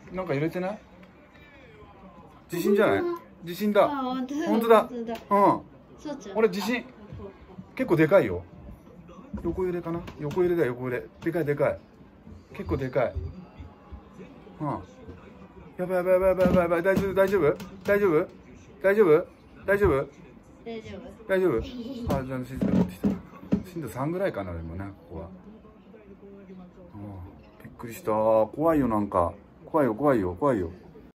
なんか揺れてない？地震じゃない？地震だ。 本当だ。うん。 そうちゃん。 俺地震。結構でかいよ。横揺れかな？横揺れだよ、横揺れ。でかいでかい。結構でかい。うん。やばいやばいやばいやばいやばい。大丈夫大丈夫大丈夫大丈夫大丈夫大丈夫。 大丈夫。あ、じゃあ静かになってきた。震度3ぐらいかな、でもね、ここは。びっくりした。怖いよ、なんか。怖いよ、怖いよ、怖いよ。